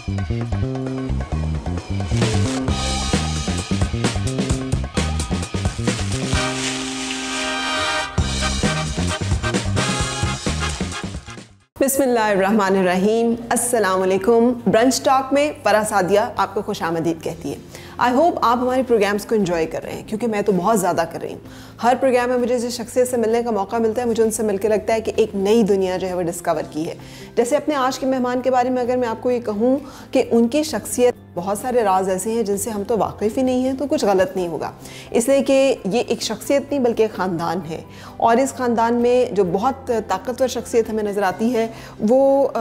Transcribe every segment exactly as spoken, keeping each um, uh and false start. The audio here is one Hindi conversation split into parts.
बिस्मिल्लाहिर्रहमानिर्रहीम, अस्सलाम वालेकुम। ब्रंच टॉक में फराह सादिया आपको खुशामदीद कहती है। आई होप आप हमारे प्रोग्राम्स को एंजॉय कर रहे हैं, क्योंकि मैं तो बहुत ज़्यादा कर रही हूँ। हर प्रोग्राम में मुझे जिस शख्सियत से मिलने का मौका मिलता है, मुझे उनसे मिलकर लगता है कि एक नई दुनिया जो है वो डिस्कवर की है। जैसे अपने आज के मेहमान के बारे में अगर मैं आपको ये कहूँ कि उनकी शख्सियत, बहुत सारे राज ऐसे हैं जिनसे हम तो वाकिफ़ ही नहीं हैं, तो कुछ गलत नहीं होगा। इसलिए कि ये एक शख्सियत नहीं बल्कि एक ख़ानदान है, और इस ख़ानदान में जो बहुत ताकतवर शख्सियत हमें नज़र आती है वो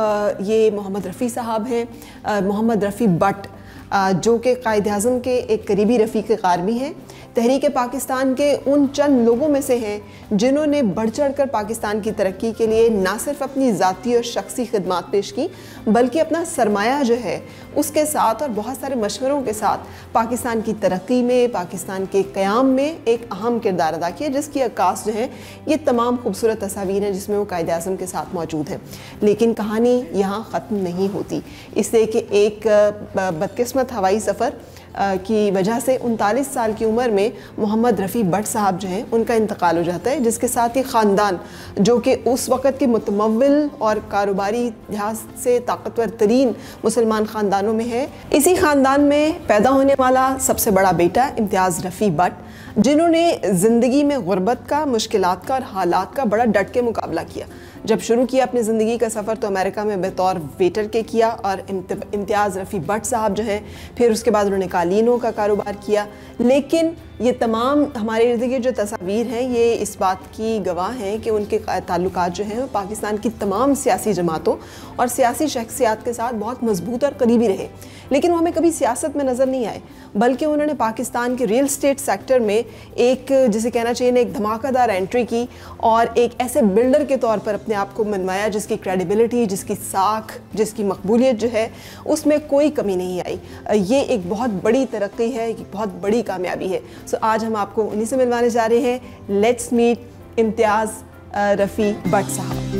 ये मोहम्मद रफ़ी साहब हैं। मोहम्मद रफ़ी बट जो कि कायद-ए-आज़म के एक करीबी रफ़ीक कार भी हैं। तहरीक पाकिस्तान के उन चंद लोगों में से हैं जिन्होंने बढ़ चढ़ कर पाकिस्तान की तरक्की के लिए ना सिर्फ अपनी ज़ाती और शख्सी खिदमात पेश की, बल्कि अपना सरमाया जो है उसके साथ और बहुत सारे मशवरों के साथ पाकिस्तान की तरक्की में, पाकिस्तान के क़याम में एक अहम किरदार अदा किया, जिसकी अक्कास जो है ये तमाम खूबसूरत तस्वीर हैं जिसमें वो कायद-ए-आज़म के साथ मौजूद हैं। लेकिन कहानी यहाँ ख़त्म नहीं होती, इसलिए कि एक बदकिस्मत हवाई सफ़र की वजह से उनतालीस साल की उम्र में मोहम्मद रफ़ी बट साहब जो हैं उनका इंतकाल हो जाता है, जिसके साथ ही ख़ानदान जो कि उस वक़्त के मुतमव्विल और कारोबारी लिहाज से ताकतवर तरीन मुसलमान ख़ानदानों में है। इसी ख़ानदान में पैदा होने वाला सबसे बड़ा बेटा इम्तियाज़ रफ़ी बट, जिन्होंने ज़िंदगी में गुर्बत का, मुश्किलात का और हालात का बड़ा डट के मुकाबला किया। जब शुरू किया अपनी ज़िंदगी का सफ़र तो अमेरिका में बतौर वेटर के किया, और इम्तियाज़ रफ़ी बट साहब जो हैं फिर उसके बाद उन्होंने कालीनों का कारोबार किया। लेकिन ये तमाम हमारे इर्द गिर्द जो तस्वीर हैं ये इस बात की गवाह हैं कि उनके ताल्लुकात जो हैं वो पाकिस्तान की तमाम सियासी जमातों और सियासी शख्सियात के साथ बहुत मजबूत और करीबी रहे। लेकिन वो हमें कभी सियासत में नज़र नहीं आए, बल्कि उन्होंने पाकिस्तान के रियल स्टेट सेक्टर में एक, जिसे कहना चाहिए ना, एक धमाकेदार एंट्री की और एक ऐसे बिल्डर के तौर पर अपने आप को मनवाया जिसकी क्रेडिबिलिटी, जिसकी साख, जिसकी मकबूलियत जो है उसमें कोई कमी नहीं आई। ये एक बहुत बड़ी तरक्की है, एक बहुत बड़ी कामयाबी है। सो आज हम आपको उन्हीं से मिलवाने जा रहे हैं। लेट्स मीट इम्तियाज़ रफ़ी बट साहब।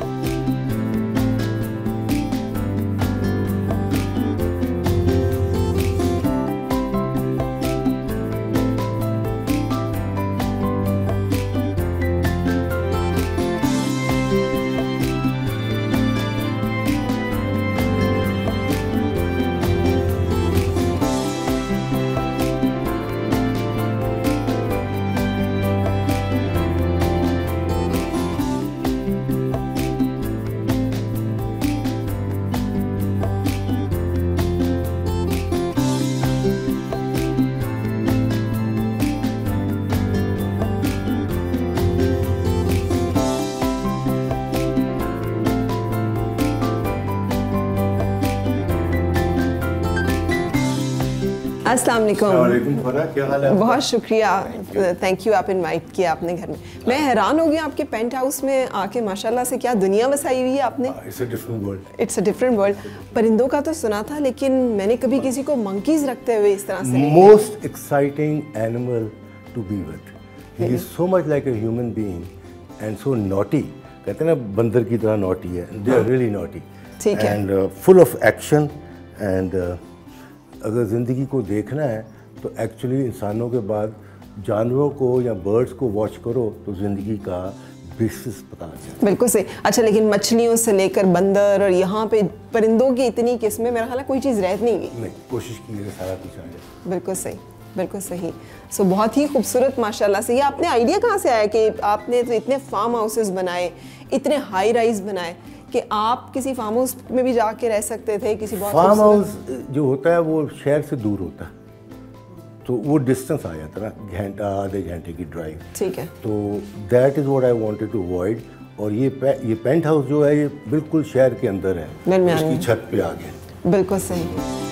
अस्सलाम वालेकुम। क्या हाल है? बहुत शुक्रिया, थैंक यू, आप इनवाइट किया अपने घर में। मैं हैरान हो गया आपके पेंट हाउस में आके, माशाल्लाह से क्या दुनिया वसाई हुई है आपने। It's a different world. It's a different world. परिंदों का तो सुना था, लेकिन मैंने कभी किसी को मंकीज रखते हुए इस तरह से। Most exciting animal to be with, he is so much like a human being and so naughty. कहते हैं ना बंदर की तरह नॉटी है, they are really naughty and full of action. And अगर ज़िंदगी को देखना है तो एक्चुअली इंसानों के बाद जानवरों को या बर्ड्स को वॉच करो तो ज़िंदगी का बेसिस पता चलता। बिल्कुल सही। अच्छा, लेकिन मछलियों से लेकर बंदर और यहाँ पे परिंदों की इतनी किस्में, मेरा ख्याल है कोई चीज़ रह नहीं गई। नहीं, कोशिश की है सारा कुछ आ जाए। बिल्कुल सही, बिल्कुल सही। सो so, बहुत ही खूबसूरत माशाल्लाह से। ये आपने आइडिया कहाँ से आया कि आपने तो इतने फार्म हाउसेस बनाए, इतने हाई राइज बनाए कि आप किसी फार्म हाउस में भी जाके रह सकते थे? किसी बहुत फार्म हाउस जो होता है वो शहर से दूर होता है, तो वो डिस्टेंस आ जाता है ना, घंटा आधे घंटे की ड्राइव। ठीक है। तो that is what I wanted to avoid. और ये पे, ये पेंट हाउस जो है ये बिल्कुल शहर के अंदर है, उसकी छत पे आ गया। बिल्कुल सही।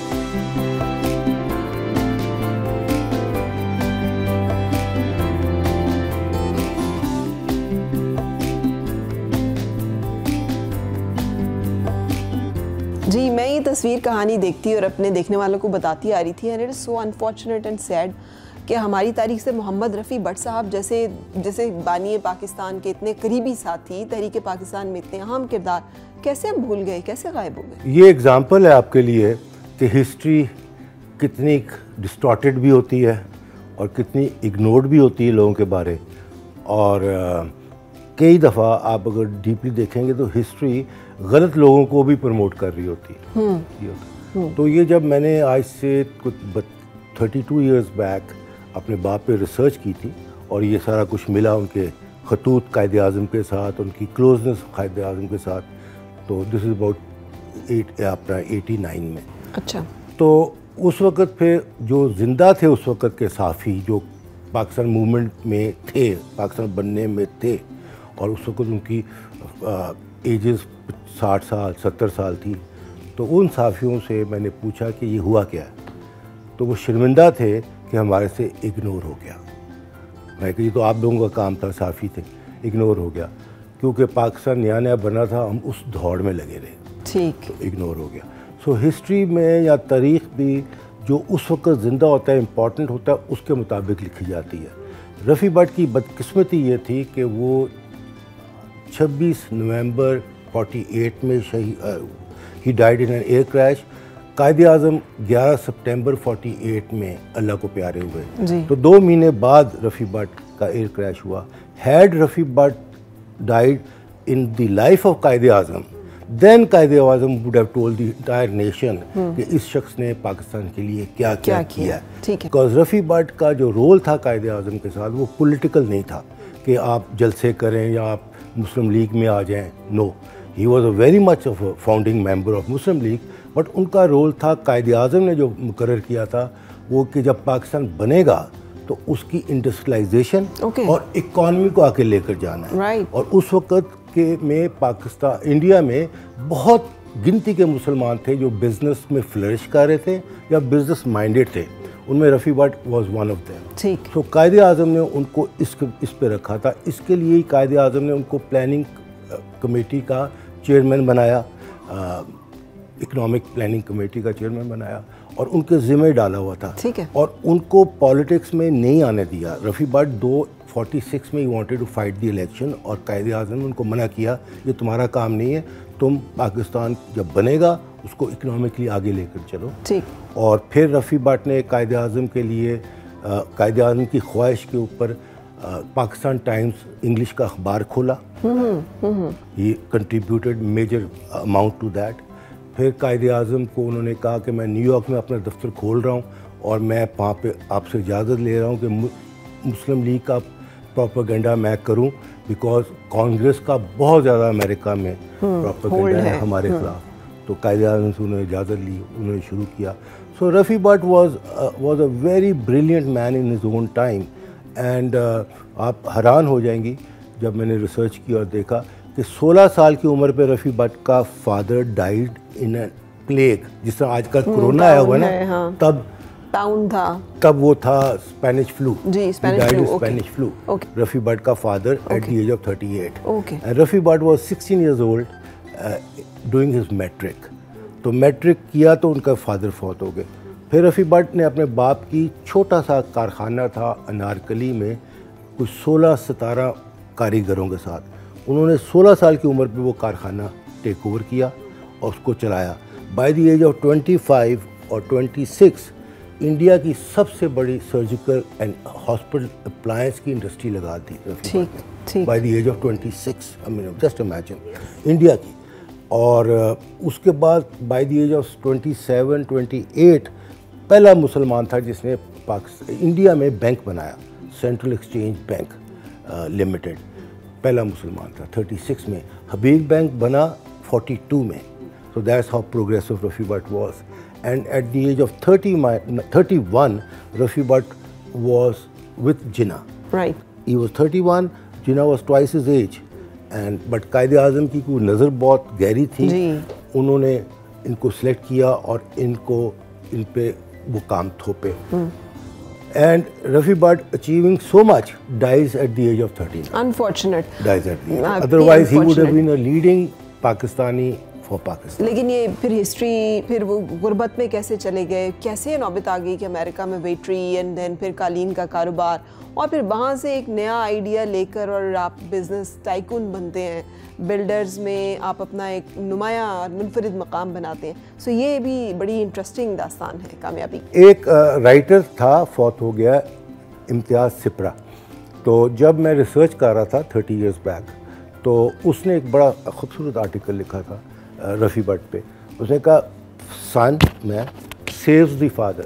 जी, मैं ये तस्वीर कहानी देखती और अपने देखने वालों को बताती आ रही थी, and it is so unfortunate and sad कि हमारी तारीख से मोहम्मद रफ़ी बट साहब जैसे जैसे बानी पाकिस्तान के इतने करीबी साथी, तहरीक पाकिस्तान में इतने अहम किरदार कैसे हम भूल गए, कैसे गायब हो गए? ये एग्जाम्पल है आपके लिए कि हिस्ट्री कितनी डिस्टॉर्टेड भी होती है और कितनी इग्नोर्ड भी होती है लोगों के बारे। और uh, कई दफ़ा आप अगर डीपली देखेंगे तो हिस्ट्री गलत लोगों को भी प्रमोट कर रही होती है। ये होता। तो ये जब मैंने आज से कुछ थर्टी टू ईयर्स बैक अपने बाप पे रिसर्च की थी और ये सारा कुछ मिला उनके खतूत कायदे आज़म के साथ, उनकी क्लोजनेस कायदे आज़म के साथ, तो दिस इज़ अबाउट एट अपना एटी नाइन में। अच्छा। तो उस वक़्त फिर जो ज़िंदा थे उस वक़्त के साफ़ी जो पाकिस्तान मूवमेंट में थे, पाकिस्तान बनने में थे, और उस वक़्त उनकी एजेस साठ साल सत्तर साल थी, तो उन साफ़ियों से मैंने पूछा कि ये हुआ क्या है। तो वो शर्मिंदा थे कि हमारे से इग्नोर हो गया। मैं कि ये तो आप लोगों का काम था, साफ़ी थे, इग्नोर हो गया क्योंकि पाकिस्तान नया नया बना था, हम उस दौड़ में लगे रहे, ठीक, तो इग्नोर हो गया। सो हिस्ट्री में या तारीख़ भी जो उस वक्त ज़िंदा होता है, इम्पॉर्टेंट होता है, उसके मुताबिक लिखी जाती है। रफ़ी भट्ट की बदकिस्मती ये थी कि वो छब्बीस नवंबर अड़तालीस में शहीद, he died in an air crash. Quaid-e Azam ग्यारह सितंबर अड़तालीस में अल्लाह को प्यारे हुए, तो दो महीने बाद रफ़ी भट्ट का एयर क्रैश हुआ। Had Rafi Bhatt died in the life of Quaid-e Azam, then Quaid-e Azam would have told the entire nation कि इस शख्स ने पाकिस्तान के लिए क्या क्या, क्या किया है। बिकॉज रफ़ी भट्ट का जो रोल था कायदे आज़म के साथ वो पॉलिटिकल नहीं था कि आप जलसे करें या आप मुस्लिम लीग में आ जाएं। No, he was a very much of a founding member of Muslim League, but उनका रोल था, कायदे आज़म ने जो मुकर्रर किया था वो कि जब पाकिस्तान बनेगा तो उसकी इंडस्ट्रियलाइजेशन okay. और इकॉनमी को आके लेकर जाना है। right. और उस वक़्त के में पाकिस्तान इंडिया में बहुत गिनती के मुसलमान थे जो बिज़नेस में फ्लरिश कर रहे थे या बिज़नेस माइंडेड थे, उनमें Rafi Bhatt was one of them. ठीक। तो कायदे आज़म ने उनको इस इस पे रखा था, इसके लिए ही कायदे आज़म ने उनको प्लानिंग कमेटी का चेयरमैन बनाया, इकोनॉमिक प्लानिंग कमेटी का चेयरमैन बनाया और उनके ज़िम्मे डाला हुआ था। ठीक है। और उनको पॉलिटिक्स में नहीं आने दिया। रफ़ी भट्ट दो फोर्टी सिक्स में he wanted to fight the election और कायदे आज़म ने उनको मना किया, ये तुम्हारा काम नहीं है, तुम पाकिस्तान जब बनेगा उसको इकोनॉमिकली आगे लेकर चलो। ठीक। और फिर रफ़ी भट्ट ने कायदे आज़म के लिए, कायदे आज़म की ख्वाहिश के ऊपर पाकिस्तान टाइम्स इंग्लिश का अखबार खोला। He contributed major amount to that. फिर कायदे आज़म को उन्होंने कहा कि मैं न्यूयॉर्क में अपना दफ्तर खोल रहा हूँ और मैं वहाँ पे आपसे इजाज़त ले रहा हूँ कि मुस्लिम लीग का प्रोपेगेंडा मैं करूं, बिकॉज कांग्रेस का बहुत ज़्यादा अमेरिका में प्रोपेगेंडा है, है हमारे खिलाफ। तो कायदे आज़म से उन्होंने इजाज़त ली, उन्होंने शुरू किया। So Rafi Bhatt was was a very brilliant man in his own time. And आप हैरान हो जाएंगी जब मैंने रिसर्च की और देखा कि सोलह साल की उम्र पे रफ़ी भट्ट का father died in a plague, जिस तरह आजकल कोरोना आया हुआ ना, हाँ। तब टाउन था, तब वो था स्पेनिश फ्लू। जी, Spanish flu. Spanish flu. Rafi Bhatt का father at the as of thirty eight. Okay. And Rafi Bhatt was sixteen years old doing his matric. तो मैट्रिक किया तो उनका फादर फौत हो गए। फिर रफ़ी भट्ट ने अपने बाप की छोटा सा कारखाना था अनारकली में, कुछ सोलह सतारह कारीगरों के साथ, उन्होंने सोलह साल की उम्र पे वो कारखाना टेक ओवर किया और उसको चलाया। By the age of twenty five और ट्वेंटी सिक्स इंडिया की सबसे बड़ी सर्जिकल एंड हॉस्पिटल अप्लायंस की इंडस्ट्री लगा दी रफ़ी भट्ट ने by the age of twenty six. I mean just imagine India की। और उसके बाद बाय द एज ऑफ ट्वेंटी सेवन ट्वेंटी एट पहला मुसलमान था जिसने पाकिस्तान इंडिया में बैंक बनाया, सेंट्रल एक्सचेंज बैंक लिमिटेड, पहला मुसलमान था थर्टी सिक्स में। हबीब बैंक बना फोर्टी टू में। So that's how progressive Rafi Bhatt was. And at the age of thirty, thirty-one, Raffi Bhatt was with Jinnah. Right. He was thirty-one. Jinnah was twice his age. And but कायदे आज़म की कोई नज़र बहुत गहरी थी, उन्होंने इनको सेलेक्ट किया और इनको इन पे वो काम थोपे। And Raffi Bhatt, achieving so much, dies at the age of thirteen. Unfortunate. Dies at the age. Otherwise, he would have been a leading Pakistani for Pakistan. लेकिन ये फिर हिस्ट्री, फिर वो गुर्बत में कैसे चले गए, कैसे नौबत आ गई कि अमेरिका में वेटरी एंड देन फिर कालीन का कारोबार, और फिर वहाँ से एक नया आइडिया लेकर और आप बिजनेस टाइकून बनते हैं, बिल्डर्स में आप अपना एक नुमाया और मुनफरिद मकाम बनाते हैं। सो so ये भी बड़ी इंटरेस्टिंग दास्तान है कामयाबी। एक राइटर था, फौत हो गया, इम्तियाज़ सिपरा। तो जब मैं रिसर्च कर रहा था थर्टी इयर्स बैक, तो उसने एक बड़ा खूबसूरत आर्टिकल लिखा था रफ़ी भट्ट पे। उसने कहा son man saves the father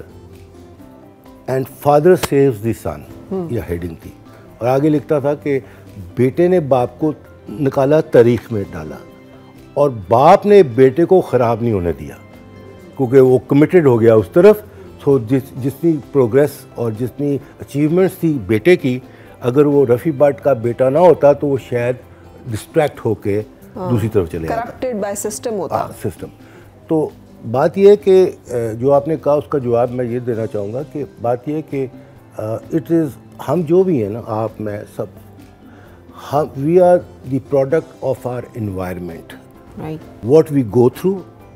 and father saves the son, यह हेडिंग थी। और आगे लिखता था कि बेटे ने बाप को निकाला तारीख में डाला और बाप ने बेटे को ख़राब नहीं होने दिया, क्योंकि वो कमिटेड हो गया उस तरफ। सो जिस जितनी प्रोग्रेस और जितनी अचीवमेंट्स थी बेटे की, अगर वो रफ़ी भट्ट का बेटा ना होता तो वो शायद डिस्ट्रैक्ट होके दूसरी तरफ चले जाता, करप्टेड बाय सिस्टम होता सिस्टम। तो बात यह है कि जो आपने कहा उसका जवाब मैं ये देना चाहूँगा कि बात यह है कि इट इज़, हम जो भी हैं ना, आप मैं सब, हम we are the product of our environment, right, what we go through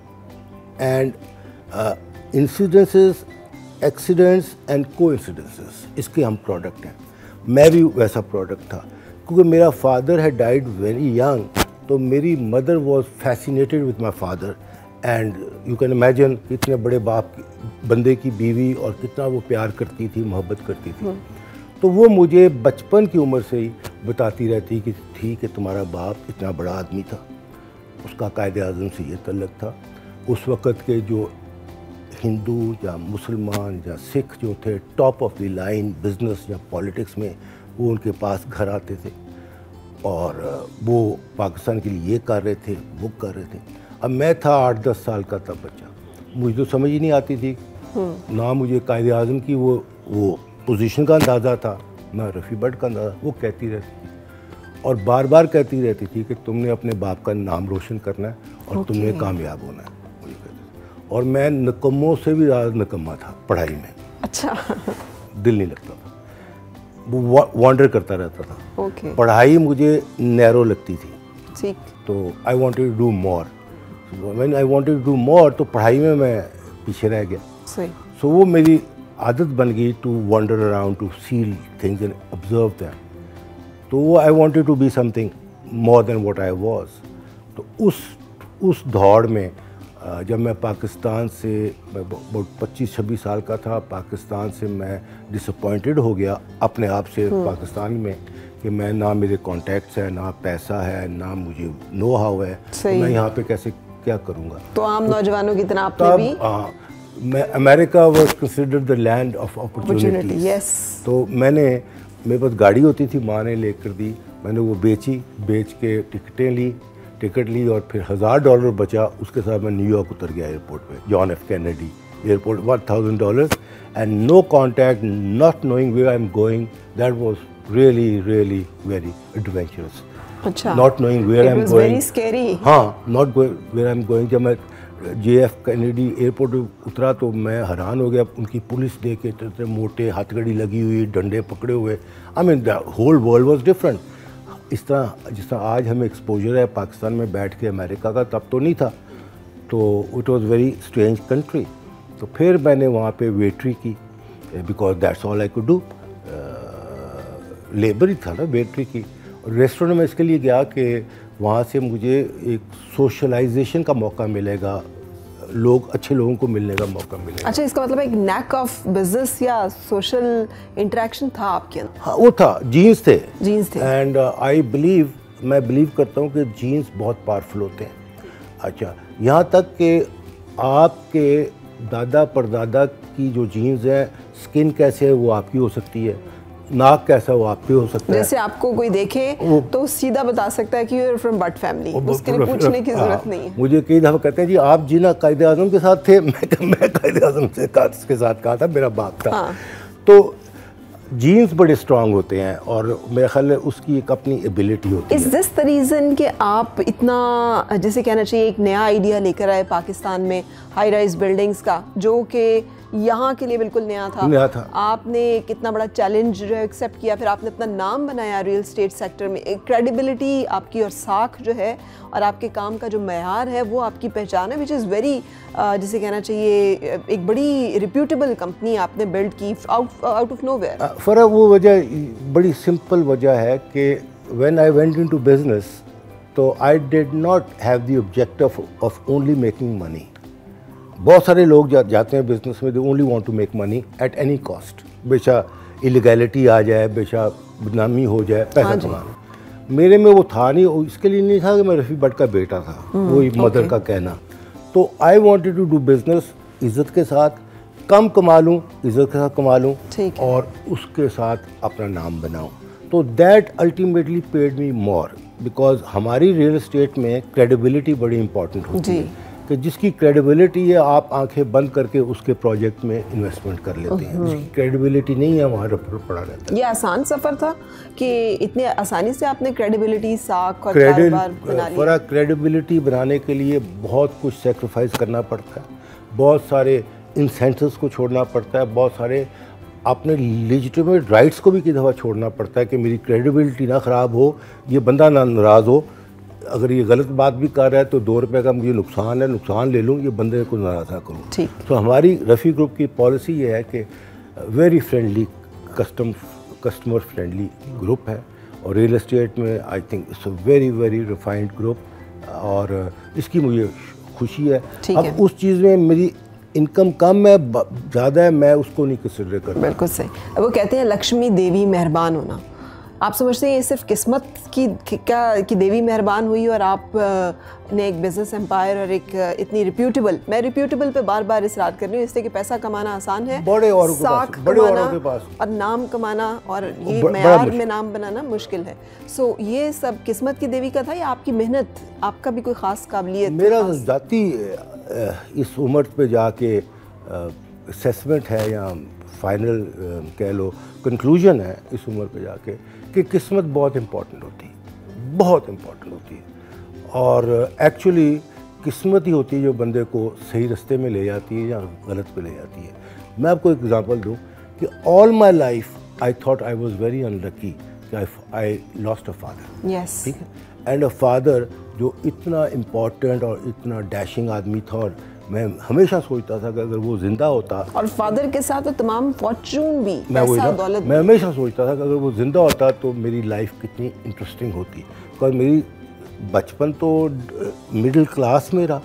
and incidences, accidents and coincidences, इसके हम प्रोडक्ट हैं। मैं भी वैसा प्रोडक्ट था, क्योंकि मेरा फादर है डाइड वेरी यंग, तो मेरी mother was fascinated with my father and you can imagine इतने बड़े बाप बंदे की बीवी और कितना वो प्यार करती थी, मोहब्बत करती थी। तो वो मुझे बचपन की उम्र से ही बताती रहती कि ठीक है तुम्हारा बाप इतना बड़ा आदमी था, उसका कायदे आज़म से ये तल्लुक़ था। उस वक़्त के जो हिंदू या मुसलमान या सिख जो थे top of the line business या पॉलिटिक्स में, वो उनके पास घर आते थे और वो पाकिस्तान के लिए ये कर रहे थे, वो कर रहे थे। अब मैं था आठ दस साल का तब बच्चा, मुझे तो समझ ही नहीं आती थी, ना मुझे कायदे आज़म की वो वो पोजीशन का अंदाज़ा था, ना रफ़ी भट्ट का अंदाज़ा। वो कहती रहती थी और बार बार कहती रहती थी कि तुमने अपने बाप का नाम रोशन करना है और okay. तुमने कामयाब होना है। और मैं निकम्मों से भी ज़्यादा निकम्मा था पढ़ाई में। अच्छा। दिल नहीं लगता था, वो वॉन्डर करता रहता था। okay. पढ़ाई मुझे नैरो लगती थी, ठीक। तो I wanted to do more, when I wanted to do more तो पढ़ाई में मैं पीछे रह गया। सही। सो so, वो मेरी आदत बन गई to wander around, to see things and observe them. तो वो I wanted to be something more than what I was. तो उस उस दौड़ में जब मैं पाकिस्तान से, मैं बहुत पच्चीस छब्बीस साल का था, पाकिस्तान से मैं डिसअपॉइंटेड हो गया अपने आप से पाकिस्तान में, कि मैं ना मेरे कॉन्टैक्ट्स हैं, ना पैसा है, ना मुझे नो हाउ है, तो मैं यहाँ पे कैसे क्या करूँगा। तो आम तो, नौजवानों की तरह आपने भी आ, मैं America was considered the land of opportunities. Yes. तो मैंने, मेरे पास गाड़ी होती थी, माँ ने लेकर दी, मैंने वो बेची, बेच के टिकटें ली टिकट ली और फिर हज़ार डॉलर बचा, उसके साथ मैं न्यूयॉर्क उतर गया एयरपोर्ट पे, John F Kennedy airport, one thousand dollars and no contact, not knowing where I am going. That was really really very adventurous. अच्छा। Not knowing where I am going, very scary. हाँ, not where I am going. जब मैं जे एफ कैनेडी एयरपोर्ट उतरा तो मैं हैरान हो गया, उनकी पुलिस देख के इतने मोटे, हथकड़ी लगी हुई, डंडे पकड़े हुए। I mean the whole world was different. इस तरह जिस तरह आज हमें एक्सपोजर है पाकिस्तान में बैठ के अमेरिका का, तब तो नहीं था। तो it was very strange country. तो फिर मैंने वहाँ पे वेटरी की, because that's all I could do, labour ही था ना वेटरी की। रेस्टोरेंट में इसके लिए गया कि वहाँ से मुझे एक सोशलाइजेशन का मौका मिलेगा, लोग, अच्छे लोगों को मिलने का मौका मिलेगा। अच्छा, इसका मतलब एक नैक ऑफ बिजनेस या सोशल इंटरेक्शन था आपके अंदर? हाँ, वो था, जीन्स थे जीन्स थे एंड आई बिलीव, मैं बिलीव करता हूँ कि जीन्स बहुत पावरफुल होते हैं। अच्छा, यहाँ तक कि आपके दादा परदादा की जो जीन्स है, स्किन कैसे है वो आपकी हो सकती है, नाक कैसा वो आपकी हो सकता है। जैसे आपको कोई देखे तो सीधा बता सकता है कि you are from Bhatt family, उसके लिए पूछने की जरूरत नहीं है। मुझे कई दफ़ा कहते हैं जी आप जी ना कायदे आज़म के साथ थे, मैं मैं कायदे आज़म से के साथ कहा था, मेरा बाप था। हाँ। तो जीन्स बड़े स्ट्रांग होते हैं और मेरे ख्याल है उसकी एक अपनी एबिलिटी होती है। इज दिस द रीज़न कि आप इतना, जैसे कहना चाहिए, एक नया आइडिया लेकर आए पाकिस्तान में हाई राइज बिल्डिंग्स का, जो कि यहाँ के लिए बिल्कुल नया था, नया था। आपने कितना बड़ा चैलेंज जो है एक्सेप्ट किया, फिर आपने अपना नाम बनाया रियल एस्टेट सेक्टर में, एक क्रेडिबिलिटी आपकी और साख जो है और आपके काम का जो मयार है वो आपकी पहचान है, विच इज़ वेरी, जिसे कहना चाहिए एक बड़ी रिप्यूटेबल कंपनी आपने बिल्ड की आउट आउट ऑफ नोवेयर। फर्क वो वजह बड़ी सिंपल वजह है कि when I went into business तो I did not have the objective of only making money. बहुत सारे लोग जा, जाते हैं बिजनेस में, they only want to make money at any cost, बेशक इलीगैलिटी आ जाए, बेशक बदनामी हो जाए, पैसा कमाना। मेरे में वो था नहीं, इसके लिए नहीं था कि मैं रफ़ी भट्ट का बेटा था, वो मदर का कहना। तो I wanted to do business इज़्ज़त के साथ, कम कमा लूँ, इज़्ज़त के साथ कमा लूँ और उसके साथ अपना नाम बनाऊँ। तो that ultimately paid me more, because हमारी रियल एस्टेट में क्रेडिबिलिटी बड़ी इंपॉर्टेंट होती है कि जिसकी क्रेडिबिलिटी है आप आंखें बंद करके उसके प्रोजेक्ट में इन्वेस्टमेंट कर लेते हैं, जिसकी क्रेडिबिलिटी नहीं है वहाँ रफड़ पड़ा रहता है। ये आसान सफ़र था कि इतने आसानी से आपने क्रेडिबिलिटी साख और कारोबार बना लिया? फरा क्रेडिबिलिटी बनाने के लिए बहुत कुछ सेक्रीफाइस करना पड़ता है, बहुत सारे इंसेंटिव्स को छोड़ना पड़ता है, बहुत सारे अपने लेजिटिमेट राइट्स को भी की दफ़ा छोड़ना पड़ता है कि मेरी क्रेडिबिलिटी ना ख़राब हो, ये बंदा ना नाराज़ हो, अगर ये गलत बात भी कर रहा है तो दो रुपए का मुझे नुकसान है, नुकसान ले लूँ, ये बंदे को नाराज़ ना करूँ। तो हमारी रफ़ी ग्रुप की पॉलिसी ये है कि very friendly custom customer friendly group है और रियल एस्टेट में I think it's a very very refined group और इसकी मुझे खुशी है। अब उस चीज़ में मेरी इनकम कम है ज़्यादा है, मैं उसको नहीं कंसिडर करता। बिल्कुल सही। वो कहते हैं लक्ष्मी देवी मेहरबान होना, आप समझते हैं ये सिर्फ किस्मत की क्या की देवी मेहरबान हुई और आप ने एक बिजनेस एम्पायर और एक इतनी रिप्यूटेबल, मैं रिप्यूटेबल पे बार बार इसरार कर रही हूँ इसलिए कि पैसा कमाना आसान है, बड़े औरों के पास, बड़े औरों के पास, और नाम कमाना और ये मयार में नाम बनाना मुश्किल है। सो ये सब किस्मत की देवी का था या आपकी मेहनत, आपका भी कोई ख़ास काबिलियत? मेरा ज़ाती इस उम्र पे जाके असेसमेंट है या फाइनल कह लो कंक्लूजन है इस उम्र पे जाके कि किस्मत बहुत इम्पॉर्टेंट होती है, बहुत इम्पॉर्टेंट होती है और एक्चुअली किस्मत ही होती है जो बंदे को सही रास्ते में ले जाती है या गलत पे ले जाती है। मैं आपको एक एग्जांपल दूं कि all my life I thought I was very unlucky कि I lost a father. Yes, ठीक है, एंड अ फादर जो इतना इम्पॉर्टेंट और इतना डैशिंग आदमी था और मैं हमेशा सोचता था कि अगर वो जिंदा होता, और फादर के साथ तो तमाम फॉर्चून भी, मैं पैसा दौलत, मैं हमेशा सोचता था कि अगर वो जिंदा होता तो मेरी लाइफ कितनी इंटरेस्टिंग होती, बिकॉज मेरी बचपन तो मिडिल क्लास में रहा।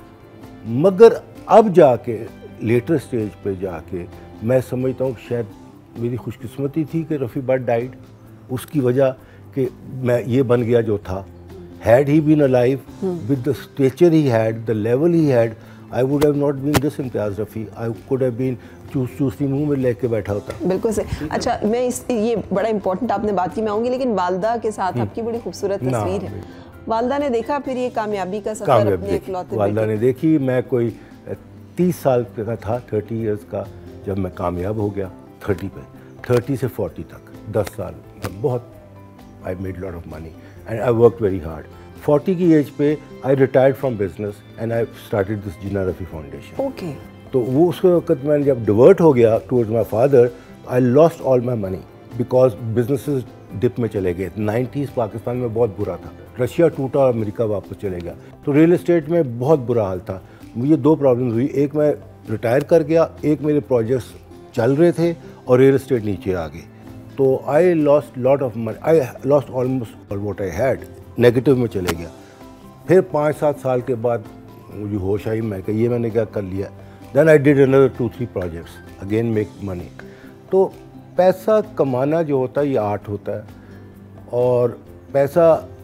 मगर अब जाके लेटर स्टेज पे जाके मैं समझता हूँ शायद मेरी खुशकिस्मती थी कि रफ़ी भट्ट डाइड, उसकी वजह कि मैं ये बन गया जो था। Had he been alive with the stature he had, the level he had, I would have not been this Imtiaz Rafi, I could have been चूस चूसती मुंह में लेके बैठा होता। बिल्कुल सही। अच्छा, मैं इस ये बड़ा इंपॉर्टेंट आपने बात की, मैं आऊँगी, लेकिन वालदा के साथ आपकी बड़ी खूबसूरत तस्वीर है। वालदा ने देखा फिर ये कामयाबी का सफर अपने इकलौते? वालदा ने देखी। मैं कोई तीस साल का था, थर्टी इयर्स का, जब मैं कामयाब हो गया थर्टी पे, थर्टी से फोर्टी तक दस साल बहुत I made lot of money and I work very hard. Forty की एज पे I retired from business and I started this Jinnah Rafi foundation. Okay. तो वो उस वक्त मैंने जब डिवर्ट हो गया towards my father, I lost all my money because businesses dip में चले गए। नाइन्टीज़ पाकिस्तान में बहुत बुरा था, रशिया टूटा और अमेरिका वापस चले गया, तो रियल एस्टेट में बहुत बुरा हाल था। मुझे दो प्रॉब्लम्स हुई, एक मैं रिटायर कर गया, एक मेरे प्रोजेक्ट्स चल रहे थे और रियल एस्टेट नीचे आ गई। तो I lost lot of money, I lost almost all what I had, negative में चले गया। फिर पाँच सात साल के बाद मुझे होश आई, मैं कि ये मैंने क्या कर लिया। Then I did another two three projects, again make money. तो पैसा कमाना जो होता है ये आर्ट होता है और पैसा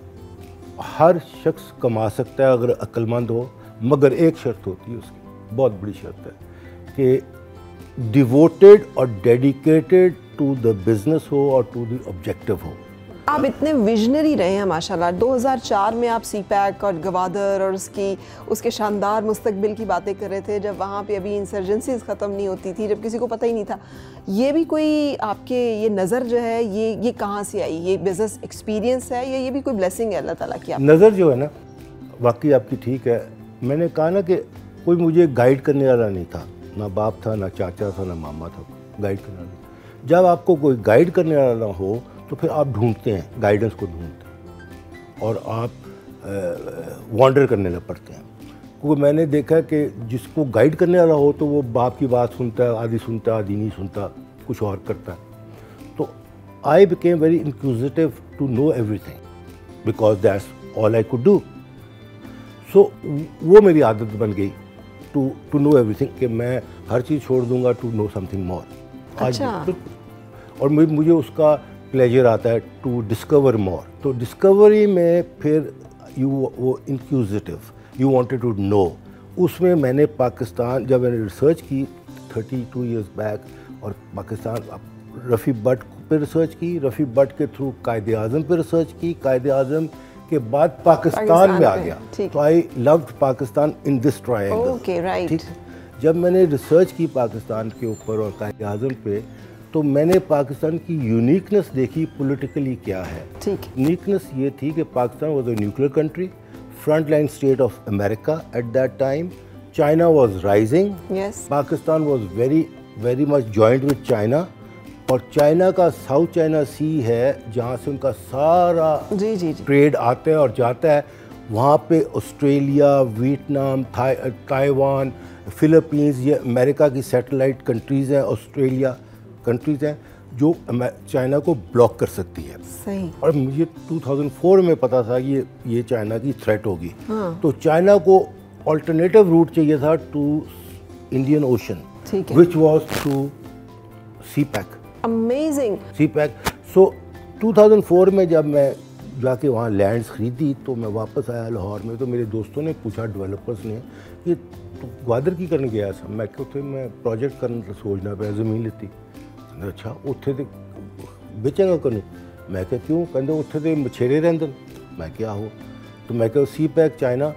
हर शख्स कमा सकता है अगर अक्लमंद हो, मगर एक शर्त होती है उसकी, बहुत बड़ी शर्त है कि डिवोटेड और डेडिकेटेड टू द बिजनेस हो और टू द ऑब्जेक्टिव हो। आप इतने विजनरी रहे हैं माशाल्लाह। दो हज़ार चार में आप सी पैक और गवादर और उसकी उसके शानदार मुस्तकबिल की बातें कर रहे थे, जब वहाँ पे अभी इंसर्जेंसीज ख़त्म नहीं होती थी, जब किसी को पता ही नहीं था। ये भी कोई आपके ये नज़र जो है ये ये कहाँ से आई? ये बिज़नेस एक्सपीरियंस है या ये भी कोई ब्लेसिंग है अल्लाह ताला की? आप नज़र जो है ना, वाकई आपकी ठीक है। मैंने कहा ना कि कोई मुझे गाइड करने वाला नहीं था, ना बाप था, ना चाचा था, ना मामा था गाइड करने वाला। जब आपको कोई गाइड करने वाला हो तो फिर आप ढूंढते हैं, गाइडेंस को ढूंढते हैं और आप वॉन्डर करने लग पड़ते हैं। क्योंकि मैंने देखा कि जिसको गाइड करने वाला हो तो वो बाप की बात सुनता है, आधी सुनता है, आधी नहीं सुनता, कुछ और करता है। तो I became very inquisitive to know everything because that's all I could do. So वो मेरी आदत बन गई टू टू नो एवरीथिंग, कि मैं हर चीज़ छोड़ दूंगा टू नो समथिंग मोर। अच्छा। और मुझे उसका प्लेजर आता है टू डिस्कवर मोर। तो डिस्कवरी में फिर यू वो inquisitive, you wanted to know, उसमें मैंने पाकिस्तान, जब मैंने रिसर्च की थर्टी टू इयर्स बैक, और पाकिस्तान रफ़ी भट्ट पे रिसर्च की, रफ़ी भट्ट के थ्रू कायदे आज़म पे रिसर्च की, कायदे आज़म के बाद पाकिस्तान, पाकिस्तान में आ गया। तो I loved Pakistan in this triangle. Okay, right. ठीक, जब मैंने रिसर्च की पाकिस्तान के ऊपर और कायदे आज़म पे, तो मैंने पाकिस्तान की यूनिकनेस देखी पॉलिटिकली क्या है। ठीक। यूनिकनेस ये थी कि Pakistan was a nuclear country, front line state of America at that time, China was rising, Pakistan was very very much joint with China, और चाइना का साउथ चाइना सी है जहाँ से उनका सारा जी जी जी ट्रेड आता है और जाता है। वहाँ पे ऑस्ट्रेलिया, वियतनाम, ताइवान, फिलीपींस, ये अमेरिका की सैटेलाइट कंट्रीज़ हैं, ऑस्ट्रेलिया कंट्रीज़ हैं जो चाइना को ब्लॉक कर सकती है। सही। और मुझे टू थाउज़ेंड फोर में पता था कि ये ये चाइना की थ्रेट होगी। हाँ। तो चाइना को ऑल्टरनेटिव रूट चाहिए था to Indian Ocean, which was through CPEC. Amazing. CPEC. So two thousand four में जब मैं जाके वहाँ लैंड्स खरीदी तो मैं वापस आया लाहौर में, तो मेरे दोस्तों ने पूछा, डेवलपर्स ने, कि तो ग्वादर की करने गया था। मैं कि मैं प्रोजेक्ट करना सोचना पे ज़मीन लेती। अच्छा उत्थे तो बेचेगा करूँ? मैं क्या क्यों? कहते उत्थे तो मछेरे रहंदे। मैं क्या हो? तो मैं क्या सी पैक चाइना,